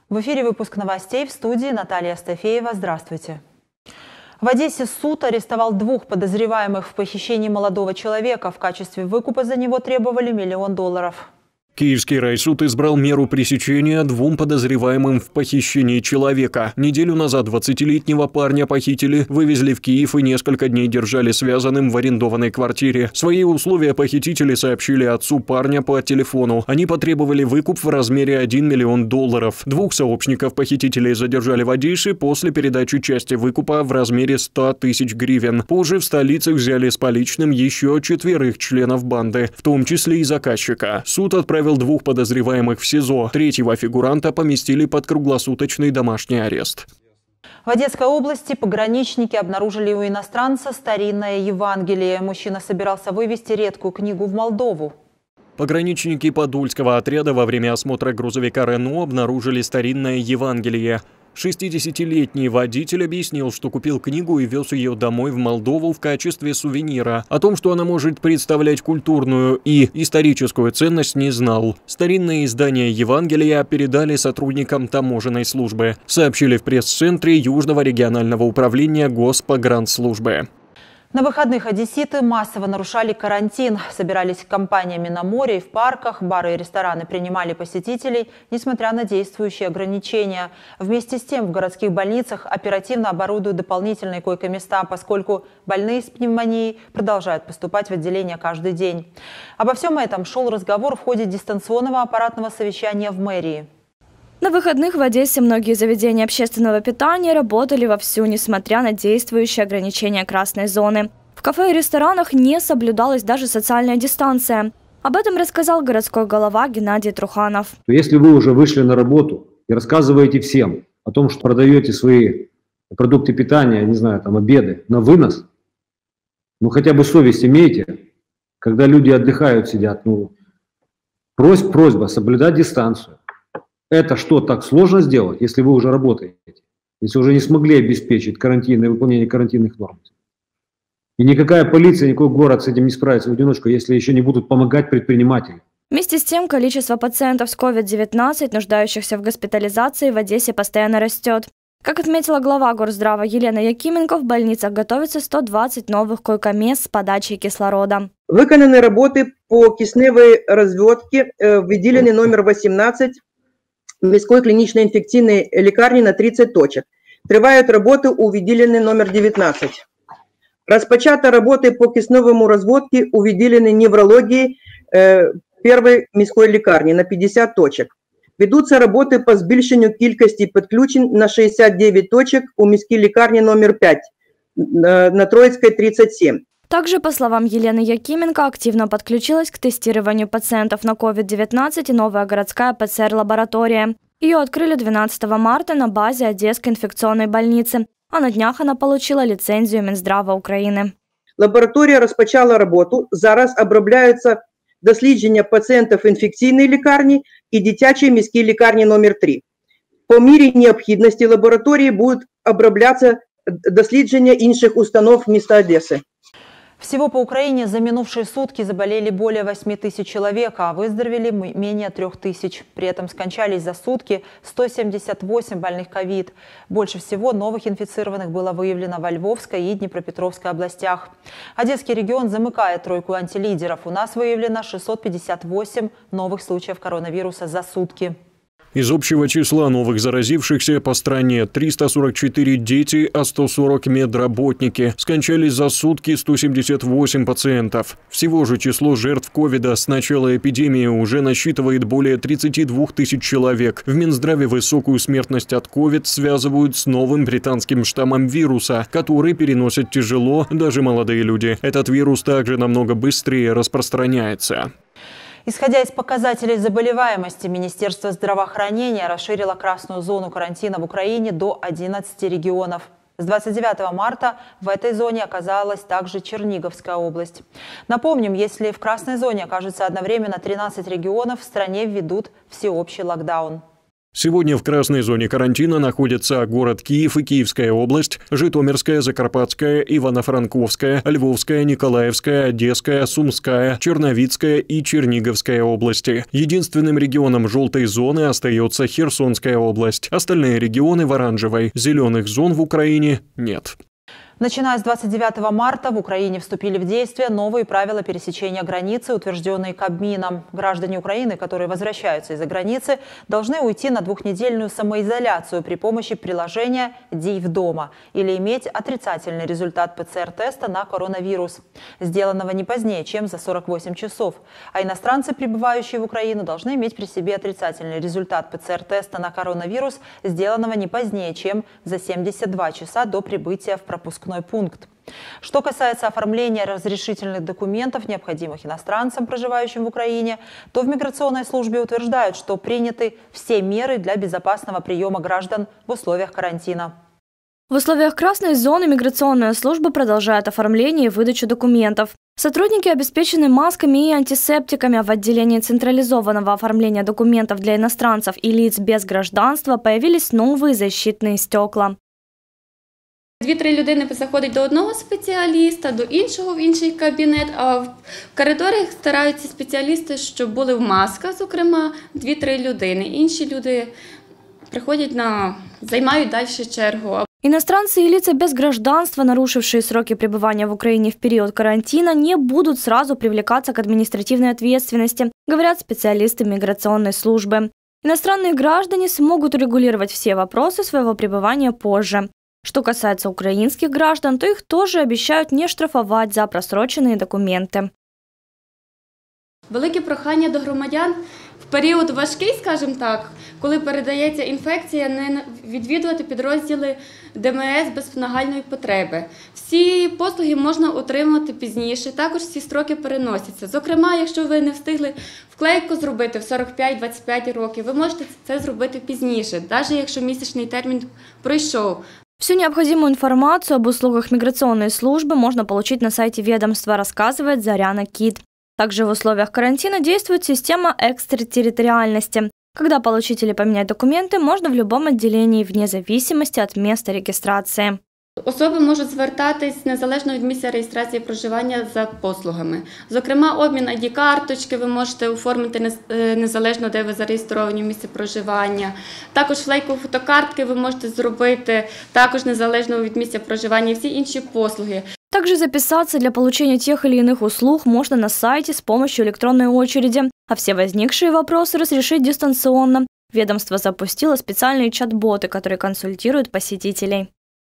В эфире выпуск новостей, в студии Наталья Стафеева. Здравствуйте. В Одессе суд арестовал 2 подозреваемых в похищении молодого человека. В качестве выкупа за него требовали $1 миллион. Киевский райсуд избрал меру пресечения 2 подозреваемым в похищении человека. Неделю назад 20-летнего парня похитили, вывезли в Киев и несколько дней держали связанным в арендованной квартире. Свои условия похитители сообщили отцу парня по телефону. Они потребовали выкуп в размере $1 миллион. 2 сообщников похитителей задержали в Одессе после передачи части выкупа в размере 100 тысяч гривен. Позже в столице взяли с поличным еще 4 членов банды, в том числе и заказчика. Суд отправил 2 подозреваемых в СИЗО. 3-го фигуранта поместили под круглосуточный домашний арест. В Одесской области пограничники обнаружили у иностранца старинное Евангелие. Мужчина собирался вывезти редкую книгу в Молдову. Пограничники Подольского отряда во время осмотра грузовика «Рено» обнаружили старинное Евангелие. 60-летний водитель объяснил, что купил книгу и вез ее домой в Молдову в качестве сувенира. О том, что она может представлять культурную и историческую ценность, не знал. Старинное издание Евангелия передали сотрудникам таможенной службы, сообщили в пресс-центре Южного регионального управления Госпогранслужбы. На выходных одесситы массово нарушали карантин. Собирались компаниями на море и в парках. Бары и рестораны принимали посетителей, несмотря на действующие ограничения. Вместе с тем в городских больницах оперативно оборудуют дополнительные койко-места, поскольку больные с пневмонией продолжают поступать в отделение каждый день. Обо всем этом шел разговор в ходе дистанционного аппаратного совещания в мэрии. На выходных в Одессе многие заведения общественного питания работали вовсю, несмотря на действующие ограничения красной зоны. В кафе и ресторанах не соблюдалась даже социальная дистанция. Об этом рассказал городской голова Геннадий Труханов. Если вы уже вышли на работу и рассказываете всем о том, что продаете свои продукты питания, не знаю, там обеды на вынос, ну хотя бы совесть имейте, когда люди отдыхают, сидят, просьба соблюдать дистанцию. Это что, так сложно сделать, если вы уже работаете? Если уже не смогли обеспечить карантин и выполнение карантинных норм? И никакая полиция, никакой город с этим не справится в одиночку, если еще не будут помогать предприниматели. Вместе с тем, количество пациентов с COVID-19, нуждающихся в госпитализации, в Одессе постоянно растет. Как отметила глава Горздрава Елена Якименко, в больницах готовится 120 новых койко-мест с подачей кислорода. Виконані роботи по кисневій розводці в відділенні номер 18 міської клінічної інфекційної лікарні на 30 точок. Тривають роботи у відділенні номер 19. Розпочато роботи по кисневому розводці у відділенні неврології першої міської лікарні на 50 точок. Ведуться роботи по збільшенню кількості підключень на 69 точок у міській лікарні номер 5 на Троицкой 37. Также, по словам Елены Якименко, активно подключилась к тестированию пациентов на COVID-19 и новая городская ПЦР-лаборатория. Ее открыли 12 марта на базе Одесской инфекционной больницы, а на днях она получила лицензию Минздрава України. Лабораторія розпочала роботу. Зараз обробляються дослідження пацієнтів інфекційної лікарні і дитячої міської лікарні номер 3. По мірі необхідності лабораторії будуть оброблятися дослідження інших установ міста Одеси. Всего по Украине за минувшие сутки заболели более 8 тысяч человек, а выздоровели менее 3 тысяч. При этом скончались за сутки 178 больных ковид. Больше всего новых инфицированных было выявлено во Львовской и Днепропетровской областях. Одесский регион замыкает тройку антилидеров. У нас выявлено 658 новых случаев коронавируса за сутки. Из общего числа новых заразившихся по стране 344 дети, а 140 медработники. Скончались за сутки 178 пациентов. Всего же число жертв ковида с начала эпидемии уже насчитывает более 32 тысяч человек. В Минздраве высокую смертность от ковид связывают с новым британским штаммом вируса, который переносят тяжело даже молодые люди. Этот вирус также намного быстрее распространяется. Исходя из показателей заболеваемости, Министерство здравоохранения расширило красную зону карантина в Украине до 11 регионов. С 29 марта в этой зоне оказалась также Черниговская область. Напомним, если в красной зоне окажется одновременно 13 регионов, в стране введут всеобщий локдаун. Сегодня в красной зоне карантина находятся город Киев и Киевская область, Житомирская, Закарпатская, Ивано-Франковская, Львовская, Николаевская, Одесская, Сумская, Черновицкая и Черниговская области. Единственным регионом желтой зоны остается Херсонская область. Остальные регионы в оранжевой. Зеленых зон в Украине нет. Начиная с 29 марта в Украине вступили в действие новые правила пересечения границы, утвержденные Кабмином. Граждане Украины, которые возвращаются из-за границы, должны уйти на двухнедельную самоизоляцию при помощи приложения «Дий дома» или иметь отрицательный результат ПЦР-теста на коронавирус, сделанного не позднее, чем за 48 часов. А иностранцы, прибывающие в Украину, должны иметь при себе отрицательный результат ПЦР-теста на коронавирус, сделанного не позднее, чем за 72 часа до прибытия в пропускной пункт. Что касается оформления разрешительных документов, необходимых иностранцам, проживающим в Украине, то в миграционной службе утверждают, что приняты все меры для безопасного приема граждан в условиях карантина. В условиях красной зоны миграционная служба продолжает оформление и выдачу документов. Сотрудники обеспечены масками и антисептиками, а в отделении централизованного оформления документов для иностранцев и лиц без гражданства появились новые защитные стекла. 2-3 людини заходять до одного спеціаліста, до іншого в інший кабінет, а в коридорах стараються спеціалісти, щоб були в масках, зокрема, 2-3 людини. Інші люди приходять займають далі чергу. Иностранцы и лица без гражданства, нарушившие сроки пребывания в Украине в период карантина, не будут сразу привлекаться к административной ответственности, говорят специалисты миграционной службы. Иностранные граждане смогут урегулировать все вопросы своего пребывания позже. Что касается украинских граждан, то их тоже обещают не штрафовать за просроченные документы. Велике прохання до громадян в період важкий, скажімо так, коли передається інфекція, не відвідувати підрозділи ДМС без нагальної потреби. Всі послуги можна отримати пізніше, також ці строки переносяться. Зокрема, якщо ви не встигли вклейку зробити в 45-25 років, ви можете це зробити пізніше, навіть якщо місячний термін пройшов. Всю необходимую информацию об услугах миграционной службы можно получить на сайте ведомства, рассказывает Заряна Кит. Также в условиях карантина действует система экстерриториальности. Когда получить или поменять документы, можно в любом отделении, вне зависимости от места регистрации. Особи можуть звертатись незалежно від місця реєстрації проживання за послугами. Зокрема, обмін ID-карточки ви можете оформити незалежно, де ви зареєстровані в місці проживання. Також флейку фотокартки ви можете зробити також незалежно від місця проживання і всі інші послуги. Также записаться для получения тех или иных услуг можно на сайте с помощью электронной очереди, а все возникшие вопросы разрешить дистанционно. Ведомство запустило специальные чат-боты, которые консультируют посетителей.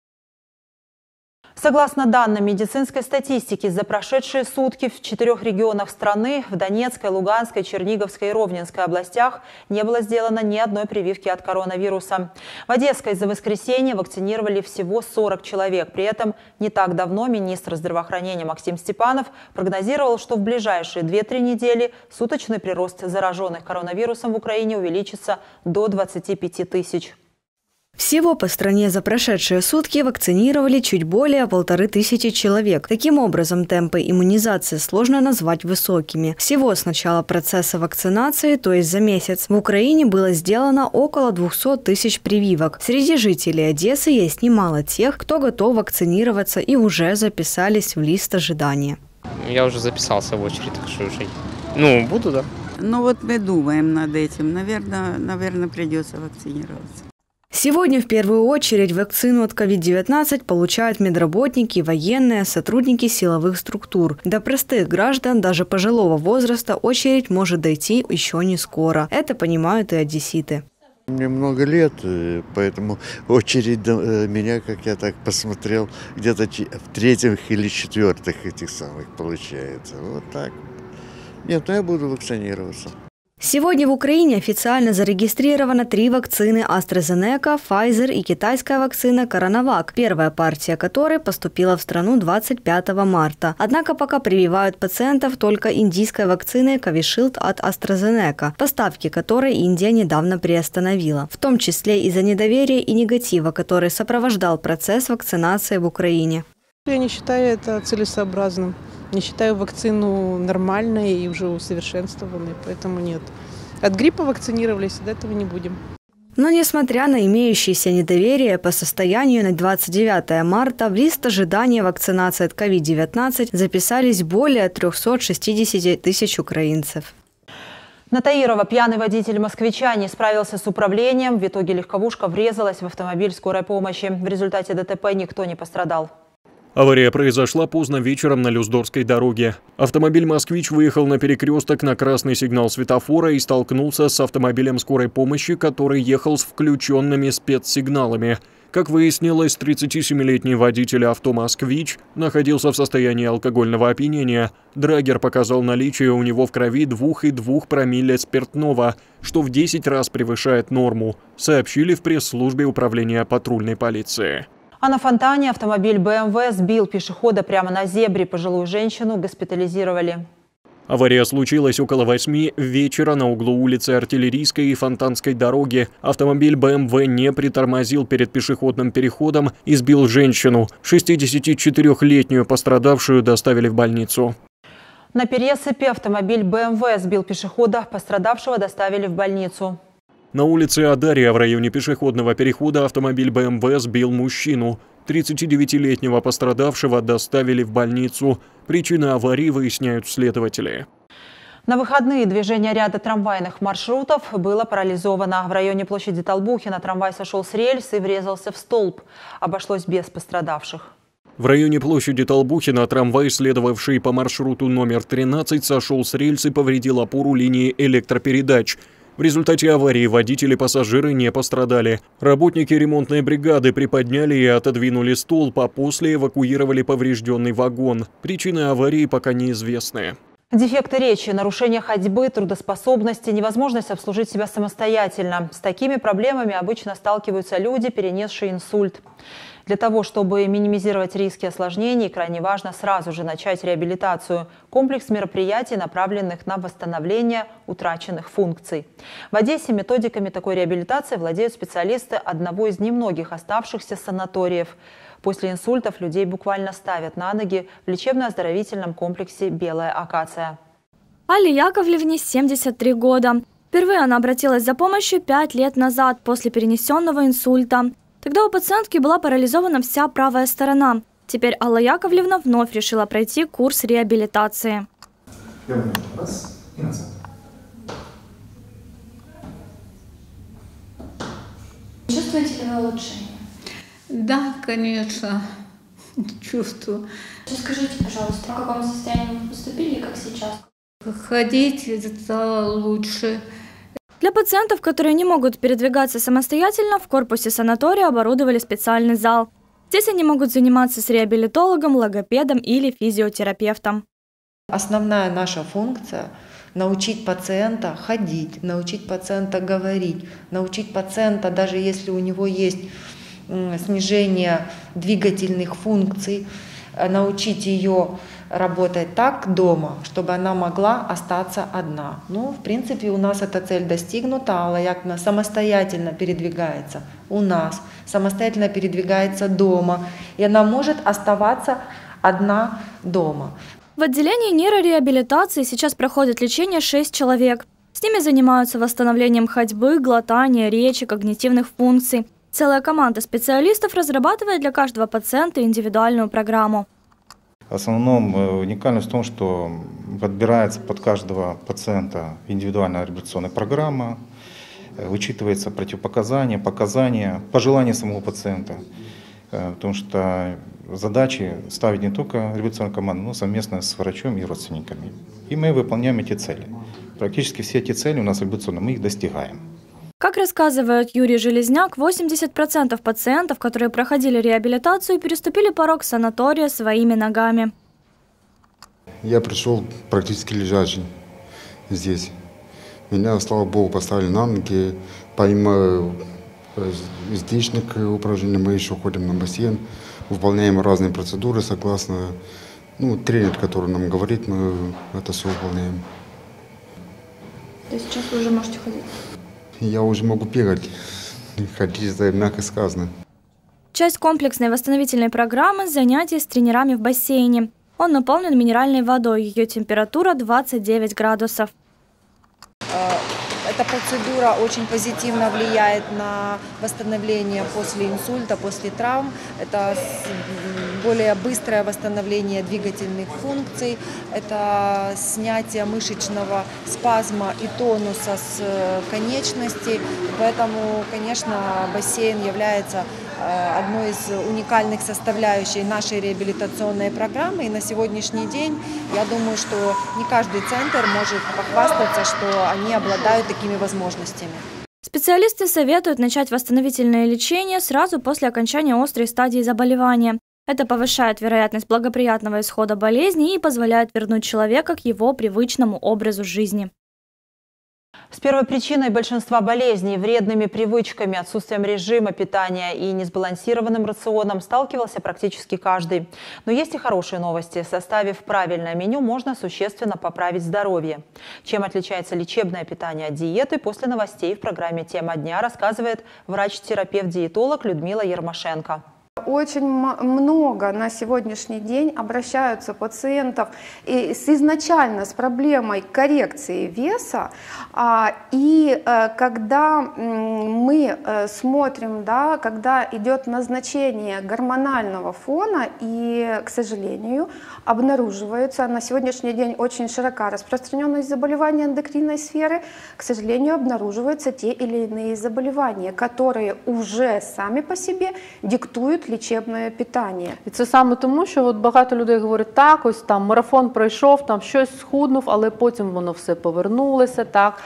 Согласно данным медицинской статистики, за прошедшие сутки в 4 регионах страны, в Донецкой, Луганской, Черниговской и Ровненской областях, не было сделано ни одной прививки от коронавируса. В Одесской за воскресенье вакцинировали всего 40 человек. При этом не так давно министр здравоохранения Максим Степанов прогнозировал, что в ближайшие 2-3 недели суточный прирост зараженных коронавирусом в Украине увеличится до 25 тысяч. Всего по стране за прошедшие сутки вакцинировали чуть более 1500 человек. Таким образом, темпы иммунизации сложно назвать высокими. Всего с начала процесса вакцинации, то есть за месяц, в Украине было сделано около 200 тысяч прививок. Среди жителей Одессы есть немало тех, кто готов вакцинироваться и уже записались в лист ожидания. Я уже записался в очередь, так что уже... буду, да. Вот мы думаем над этим. Наверное, придется вакцинироваться. Сегодня в первую очередь вакцину от COVID-19 получают медработники, военные, сотрудники силовых структур. До простых граждан, даже пожилого возраста, очередь может дойти еще не скоро. Это понимают и одесситы. Мне много лет, поэтому очередь до меня, как я так посмотрел, где-то в 3-х или 4-х этих самых получается. Вот так. Нет, я буду вакцинироваться. Сегодня в Украине официально зарегистрировано 3 вакцины AstraZeneca, Pfizer и китайская вакцина CoronaVac, первая партия которой поступила в страну 25 марта. Однако пока прививают пациентов только индийской вакциной Covishield от AstraZeneca, поставки которой Индия недавно приостановила, в том числе из-за недоверия и негатива, который сопровождал процесс вакцинации в Украине. Я не считаю это целесообразным. Не считаю вакцину нормальной и уже усовершенствованной, поэтому нет. От гриппа вакцинировались, до этого не будем. Но несмотря на имеющееся недоверие, по состоянию на 29 марта в лист ожидания вакцинации от COVID-19 записались более 360 тысяч украинцев. На Таирова пьяный водитель москвича не справился с управлением. В итоге легковушка врезалась в автомобиль скорой помощи. В результате ДТП никто не пострадал. Авария произошла поздно вечером на Люздорской дороге. Автомобиль «Москвич» выехал на перекресток на красный сигнал светофора и столкнулся с автомобилем скорой помощи, который ехал с включенными спецсигналами. Как выяснилось, 37-летний водитель авто «Москвич» находился в состоянии алкогольного опьянения. Драгер показал наличие у него в крови 2,2 промилле спиртного, что в 10 раз превышает норму, сообщили в пресс-службе управления патрульной полиции. А на Фонтане автомобиль BMW сбил пешехода прямо на зебре. Пожилую женщину госпитализировали. Авария случилась около 8 вечера на углу улицы Артиллерийской и Фонтанской дороги. Автомобиль BMW не притормозил перед пешеходным переходом и сбил женщину. 64-летнюю пострадавшую доставили в больницу. На Пересыпе автомобиль BMW сбил пешехода, пострадавшего доставили в больницу. На улице Адария в районе пешеходного перехода автомобиль BMW сбил мужчину. 39-летнего пострадавшего доставили в больницу. Причины аварии выясняют следователи. На выходные движение ряда трамвайных маршрутов было парализовано. В районе площади Толбухина трамвай сошел с рельс и врезался в столб. Обошлось без пострадавших. В районе площади Толбухина трамвай, следовавший по маршруту номер 13, сошел с рельс и повредил опору линии электропередач. В результате аварии водители и пассажиры не пострадали. Работники ремонтной бригады приподняли и отодвинули столб, а после эвакуировали поврежденный вагон. Причины аварии пока неизвестны. Дефекты речи, нарушение ходьбы, трудоспособности, невозможность обслужить себя самостоятельно. С такими проблемами обычно сталкиваются люди, перенесшие инсульт. Для того, чтобы минимизировать риски осложнений, крайне важно сразу же начать реабилитацию. Комплекс мероприятий, направленных на восстановление утраченных функций. В Одессе методиками такой реабилитации владеют специалисты одного из немногих оставшихся санаториев. После инсультов людей буквально ставят на ноги в лечебно-оздоровительном комплексе «Белая акация». Алле Яковлевне 73 года. Впервые она обратилась за помощью 5 лет назад после перенесенного инсульта. Тогда у пациентки была парализована вся правая сторона. Теперь Алла Яковлевна вновь решила пройти курс реабилитации. Раз и назад. Чувствуете ли вы улучшение? Да, конечно, чувствую. Скажите, пожалуйста, в каком состоянии вы поступили и как сейчас? Ходить стало лучше. Для пациентов, которые не могут передвигаться самостоятельно, в корпусе санатория оборудовали специальный зал. Здесь они могут заниматься с реабилитологом, логопедом или физиотерапевтом. Основная наша функция – научить пациента ходить, научить пациента говорить, научить пациента, даже если у него есть снижение двигательных функций, научить ее работать так дома, чтобы она могла остаться одна. Ну, в принципе, у нас эта цель достигнута. Алла Яковлевна самостоятельно передвигается у нас, самостоятельно передвигается дома, и она может оставаться одна дома. В отделении нейрореабилитации сейчас проходит лечение 6 человек. С ними занимаются восстановлением ходьбы, глотания, речи, когнитивных функций. Целая команда специалистов разрабатывает для каждого пациента индивидуальную программу. В основном уникальность в том, что подбирается под каждого пациента индивидуальная реабилитационная программа, вычитывается противопоказания, показания, пожелания самого пациента. Потому что задачи ставит не только реабилитационная команда, но совместно с врачом и родственниками. И мы выполняем эти цели. Практически все эти цели у нас реабилитационные, мы их достигаем. Как рассказывает Юрий Железняк, 80% пациентов, которые проходили реабилитацию, переступили порог санатория своими ногами. Я пришел практически лежачий здесь. Меня, слава богу, поставили на ноги. Помимо здешних упражнений мы еще ходим на бассейн, выполняем разные процедуры согласно тренер, который нам говорит, мы это все выполняем. То есть сейчас вы уже можете ходить? Я уже могу бегать, ходить, это мягко сказано. Часть комплексной восстановительной программы – занятия с тренерами в бассейне. Он наполнен минеральной водой, ее температура 29 градусов. Эта процедура очень позитивно влияет на восстановление после инсульта, после травм. Это более быстрое восстановление двигательных функций, это снятие мышечного спазма и тонуса с конечностей. Поэтому, конечно, бассейн является одной из уникальных составляющих нашей реабилитационной программы. И на сегодняшний день, я думаю, что не каждый центр может похвастаться, что они обладают такими возможностями. Специалисты советуют начать восстановительное лечение сразу после окончания острой стадии заболевания. Это повышает вероятность благоприятного исхода болезни и позволяет вернуть человека к его привычному образу жизни. С первопричиной большинства болезней, вредными привычками, отсутствием режима питания и несбалансированным рационом сталкивался практически каждый. Но есть и хорошие новости. Составив правильное меню, можно существенно поправить здоровье. Чем отличается лечебное питание от диеты, после новостей в программе «Тема дня» рассказывает врач-терапевт-диетолог Людмила Ермошенко. Очень много на сегодняшний день обращаются пациентов изначально с проблемой коррекции веса. И когда мы смотрим, да, когда идет назначение гормонального фона, и, к сожалению, обнаруживается на сегодняшний день очень широка распространенность заболеваний эндокринной сферы, к сожалению, обнаруживаются те или иные заболевания, которые уже сами по себе диктуют лічебне питання. І це саме тому, що от багато людей говорять, так, ось там марафон пройшов, там щось схуднув, але потім воно все повернулося, так.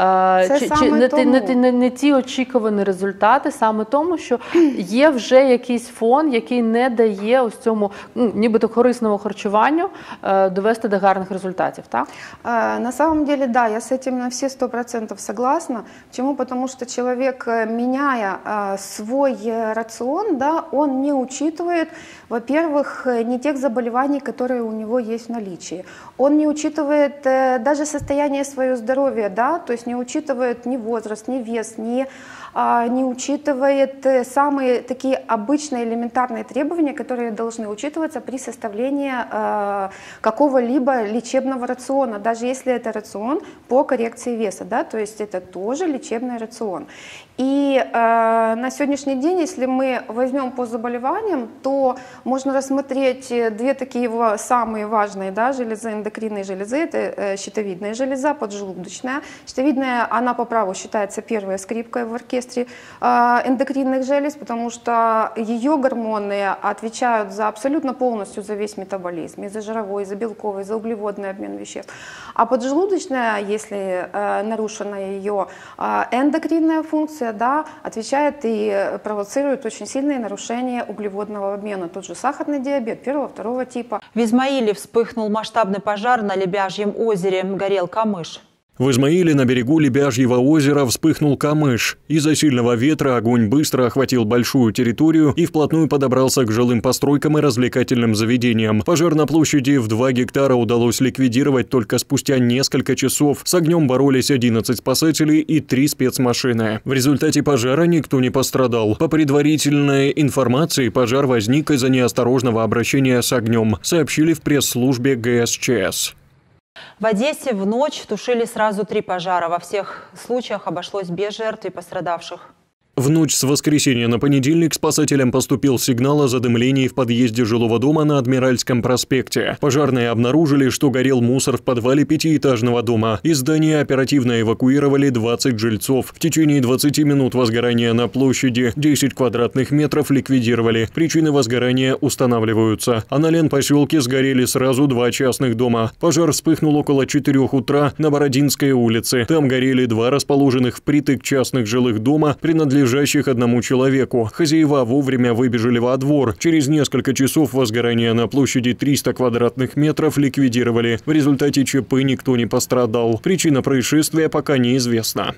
Не ті очікувані результати, саме тому, що є вже якийсь фон, який не дає ось цьому, нібито корисному харчуванню довести до гарних результатів, так? На самом деле, да, я с этим на все 100% согласна. Почему? Потому что человек, меняя свой рацион, да, он не учитывает, во-первых, не тех заболеваний, которые у него есть в наличии. Он не учитывает даже состояние своего здоровья, да, то есть не учитывает ни возраст, ни вес, не учитывает самые такие обычные элементарные требования, которые должны учитываться при составлении какого-либо лечебного рациона, даже если это рацион по коррекции веса, да, то есть это тоже лечебный рацион. И на сегодняшний день, если мы возьмем по заболеваниям, то можно рассмотреть две такие самые важные, да, железы, эндокринные железы, это щитовидная железа, поджелудочная. Щитовидная, она по праву считается первой скрипкой в оркестре эндокринных желез, потому что ее гормоны отвечают за абсолютно полностью за весь метаболизм, и за жировой, и за белковый, и за углеводный обмен веществ. А поджелудочная, если нарушена ее эндокринная функция, да, отвечает и провоцирует очень сильные нарушения углеводного обмена. Тот же сахарный диабет первого-второго типа. В Измаиле вспыхнул масштабный пожар на Лебяжьем озере. Горел камыш. В Измаиле на берегу Лебяжьего озера вспыхнул камыш. Из-за сильного ветра огонь быстро охватил большую территорию и вплотную подобрался к жилым постройкам и развлекательным заведениям. Пожар на площади в 2 гектара удалось ликвидировать только спустя несколько часов. С огнем боролись 11 спасателей и 3 спецмашины. В результате пожара никто не пострадал. По предварительной информации, пожар возник из-за неосторожного обращения с огнем, сообщили в пресс-службе ГСЧС. В Одессе в ночь тушили сразу 3 пожара. Во всех случаях обошлось без жертв и пострадавших. В ночь с воскресенья на понедельник спасателям поступил сигнал о задымлении в подъезде жилого дома на Адмиральском проспекте. Пожарные обнаружили, что горел мусор в подвале 5-этажного дома. Из здания оперативно эвакуировали 20 жильцов. В течение 20 минут возгорания на площади 10 квадратных метров ликвидировали. Причины возгорания устанавливаются. А на Ленпоселке сгорели сразу 2 частных дома. Пожар вспыхнул около 4 утра на Бородинской улице. Там горели 2 расположенных впритык частных жилых дома, принадлежащих одному человеку. Хозяева вовремя выбежали во двор. Через несколько часов возгорание на площади 300 квадратных метров ликвидировали. В результате ЧП никто не пострадал. Причина происшествия пока неизвестна.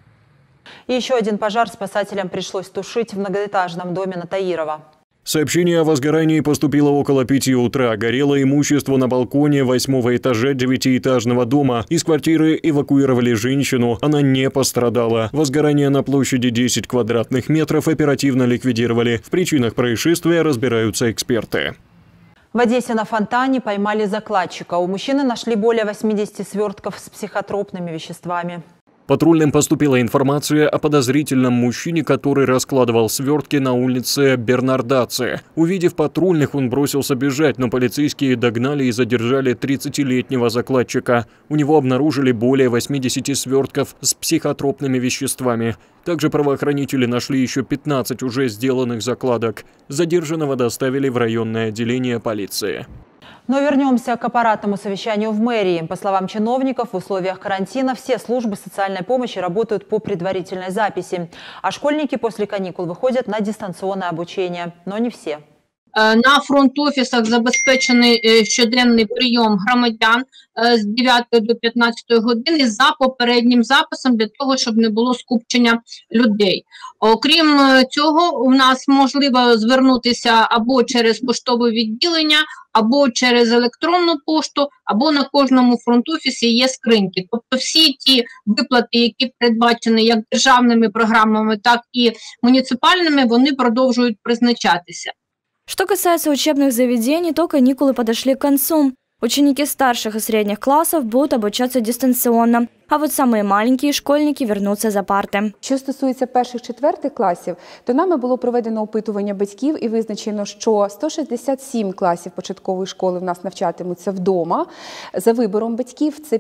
И еще один пожар спасателям пришлось тушить в многоэтажном доме на Таирова. Сообщение о возгорании поступило около 5 утра. Горело имущество на балконе 8-го этажа 9-этажного дома. Из квартиры эвакуировали женщину. Она не пострадала. Возгорание на площади 10 квадратных метров оперативно ликвидировали. В причинах происшествия разбираются эксперты. В Одессе на фонтане поймали закладчика. У мужчины нашли более 80 свертков с психотропными веществами. Патрульным поступила информация о подозрительном мужчине, который раскладывал свертки на улице Бернардации. Увидев патрульных, он бросился бежать, но полицейские догнали и задержали 30-летнего закладчика. У него обнаружили более 80 свертков с психотропными веществами. Также правоохранители нашли еще 15 уже сделанных закладок. Задержанного доставили в районное отделение полиции. Но вернемся к аппаратному совещанию в мэрии. По словам чиновников, в условиях карантина все службы социальной помощи работают по предварительной записи. А школьники после каникул выходят на дистанционное обучение. Но не все. На фронт-офісах забезпечений щоденний прийом громадян з 9 до 15 години за попереднім записом для того, щоб не було скупчення людей. Окрім цього, у нас можливо звернутися або через поштове відділення, або через електронну пошту, або на кожному фронт-офісі є скриньки. Тобто всі ті виплати, які передбачені як державними програмами, так і муніципальними, вони продовжують призначатися. Что касается учебных заведений, то каникулы подошли к концу. Ученики старших и средних классов будут обучаться дистанционно, а вот самые маленькие школьники вернутся за парти. Що стосується перших-четвертих класів, то нами було проведено опитування батьків і визначено, що 167 класів початкової школи в нас навчатимуться вдома. За вибором батьків це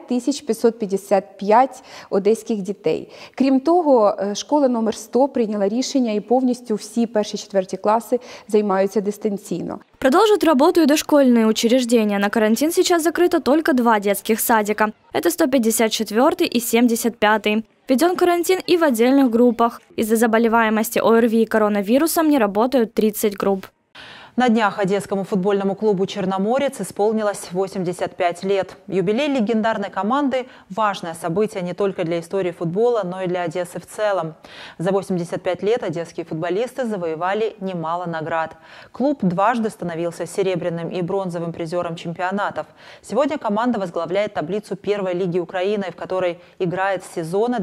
5555 одеських дітей. Крім того, школа номер 100 прийняла рішення і повністю всі перші-четверті класи займаються дистанційно. Продолжат работу и дошкольные учреждения. На карантин сейчас закрыто только 2 детских садика. Это 154 и 75. Введен карантин и в отдельных группах. Из-за заболеваемости ОРВИ и коронавирусом не работают 30 групп. На днях одесскому футбольному клубу «Черноморец» исполнилось 85 лет. Юбилей легендарной команды – важное событие не только для истории футбола, но и для Одессы в целом. За 85 лет одесские футболисты завоевали немало наград. Клуб дважды становился серебряным и бронзовым призером чемпионатов. Сегодня команда возглавляет таблицу первой лиги Украины, в которой играет с сезона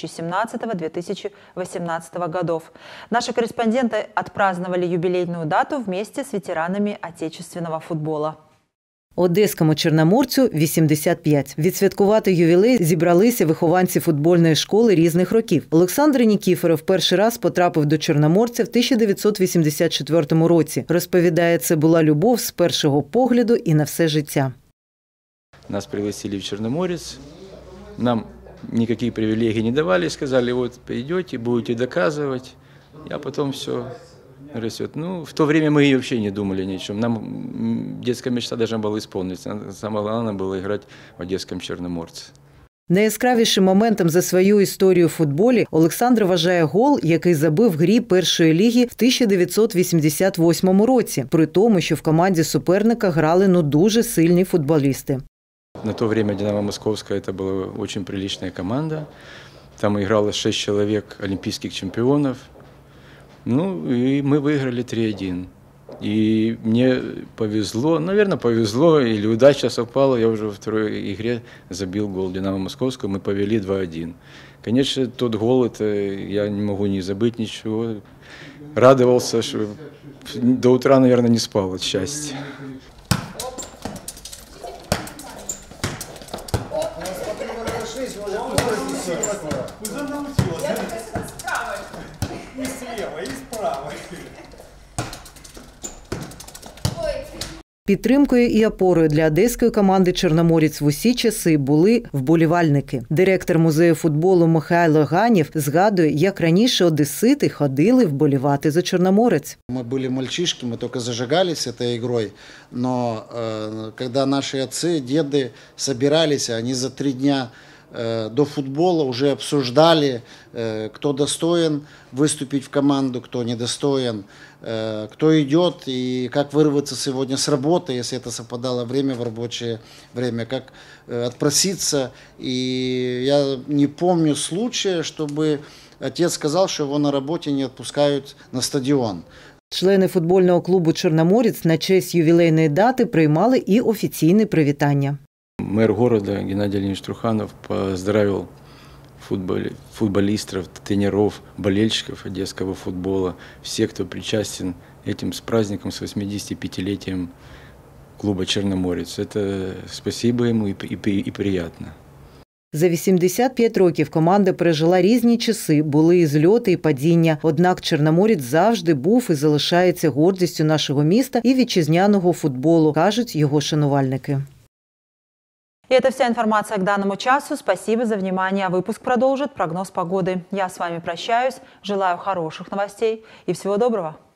2017-2018 годов. Наши корреспонденты отпраздновали юбилейную дату вместе с ветеранами отечественного футбола. Одеському «Чорноморцю» 85. Відсвяткувати ювілей зібралися вихованці футбольної школи різних років. Олександр Нікіфоров перший раз потрапив до «Чорноморця» в 1984 році. Розповідає, це була любов з першого погляду і на все життя. Нас пригласили в «Чорноморець». Нам ніякі привілегії не давали, сказали, от прийдете, будете доказувати, а потім все растет. Ну, в то время мы вообще не думали ни о чем. Нам детская мечта должна была исполниться. Самое главное было играть в одесском «Чорноморці». Найяскравішим моментом за свою історію в футболі Олександр вважає гол, який забив в грі першої ліги в 1988 році, при тому, що в команді суперника грали дуже сильні футболісти. На то время «Динамо Московская» это была очень приличная команда. Там играло 6 человек олимпийских чемпионов. Ну, и мы выиграли 3-1. И мне повезло, наверное, повезло, или удача совпала, я уже во второй игре забил гол «Динамо Московскую», мы повели 2-1. Конечно, тот гол, это я не могу не забыть ничего. Радовался, что до утра, наверное, не спал от счастья. Підтримкою і опорою для одеської команди «Чорноморець» в усі часи були вболівальники. Директор музею футболу Михайло Ганів згадує, як раніше одесити ходили вболівати за «Чорноморець». Мы были мальчишки, мы только зажигались этой игрой, но когда наши отцы, деды собирались, они за 3 дня до футбола уже обсуждали, кто достоин выступить в команду, кто недостоин, кто идет и как вырваться сегодня с работы, если это совпадало время в рабочее время, как отпроситься. И я не помню случая, чтобы отец сказал, что его на работе не отпускают на стадион. Члени футбольного клубу «Чорноморець» на честь ювілейної дати приймали і офіційне привітання. Мэр города Геннадий Леонидович Труханов поздравил футболистов, тренеров, болельщиков одесского футбола, всех, кто причастен этим с праздником, с 85-летием клуба «Черноморец». Это спасибо ему и приятно. За 85 років команда пережила різні часи, були і зльоти, і падіння. Однак Чорноморець завжди був і залишається гордістю нашого міста і вітчизняного футболу, кажуть його шанувальники. И это вся информация к данному часу. Спасибо за внимание. Выпуск продолжит прогноз погоды. Я с вами прощаюсь. Желаю хороших новостей и всего доброго.